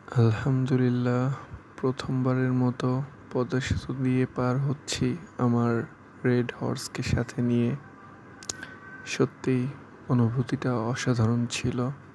আলহামদুলিল্লাহ, প্রথমবারের মতো পদ্মা সেতু দিয়ে পার হচ্ছি আমার রেড হর্সকে সাথে নিয়ে। সত্যিই অনুভূতিটা অসাধারণ ছিল।